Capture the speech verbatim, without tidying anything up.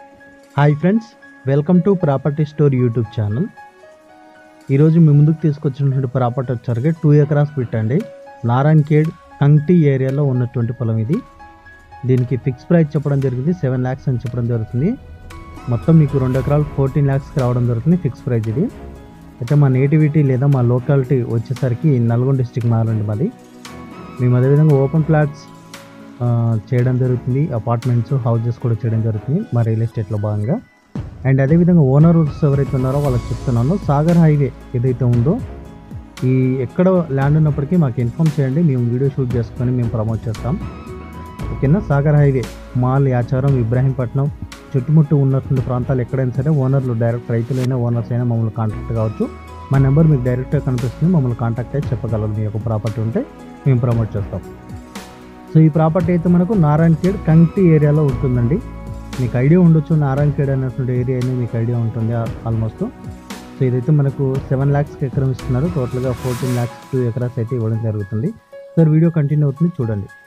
Hi friends, welcome to property store YouTube channel. ఈరోజు మీ ముందుకు తీసుకొచ్చినటువంటి ప్రాపర్టీ వచ్చరికి టూ ఎకరాస్ పెట్టండి. నారాయణఖేడ్ కంగ్టీ ఏరియాలో ఉన్నటువంటి పొలం ఇది. దీనికి ఫిక్స్ ప్రైస్ చెప్పడం జరిగింది, సెవెన్ ల్యాక్స్ అని చెప్పడం జరుగుతుంది. మొత్తం మీకు రెండు ఎకరాలు ఫోర్టీన్ ల్యాక్స్కి రావడం జరుగుతుంది ఫిక్స్ ప్రైస్ ఇది. అయితే మా నేటివిటీ లేదా మా లోకాలిటీ వచ్చేసరికి నల్గొండ డిస్టిక్ మారండి మాది. మేము అదేవిధంగా ఓపెన్ ఫ్లాట్స్ చేయడం జరుగుతుంది, అపార్ట్మెంట్స్ హౌజెస్ కూడా చేయడం జరుగుతుంది మా రియల్ ఎస్టేట్లో భాగంగా. అండ్ అదేవిధంగా ఓనర్స్ ఎవరైతే ఉన్నారో వాళ్ళకి చెప్తున్నాను, సాగర్ హైవే ఏదైతే ఉందో ఈ ఎక్కడ ల్యాండ్ ఉన్నప్పటికీ మాకు ఇన్ఫామ్ చేయండి, మేము వీడియో షూట్ చేసుకొని మేము ప్రమోట్ చేస్తాం. ఓకేనా. సాగర్ హైవే మాల్, యాచారం, ఇబ్రాహీంపట్నం చుట్టుముట్టు ఉన్నటువంటి ప్రాంతాలు ఎక్కడైనా సరే ఓనర్లు డైరెక్ట్ రైతులైనా ఓనర్స్ అయినా మమ్మల్ని కాంటాక్ట్ కావచ్చు. మా నెంబర్ మీకు డైరెక్ట్గా కనిపిస్తుంది, మమ్మల్ని కాంటాక్ట్ అయితే చెప్పగలరు. మీ యొక్క ప్రాపర్టీ ఉంటే మేము ప్రమోట్ చేస్తాం. సో ఈ ప్రాపర్టీ అయితే మనకు నారాయణఖేడ్ కంగ్టీ ఏరియాలో ఉంటుందండి. మీకు ఐడియా ఉండొచ్చు, నారాయణఖేడ్ అనేటువంటి ఏరియా అనేది మీకు ఐడియా ఉంటుంది ఆల్మోస్ట్. సో ఇదైతే మనకు సెవెన్ ల్యాక్స్కి ఎకరం ఇస్తున్నారు. టోటల్గా ఫోర్టీన్ ల్యాక్స్ టూ ఎకరాస్ అయితే ఇవ్వడం జరుగుతుంది. సార్ వీడియో కంటిన్యూ అవుతుంది, చూడండి.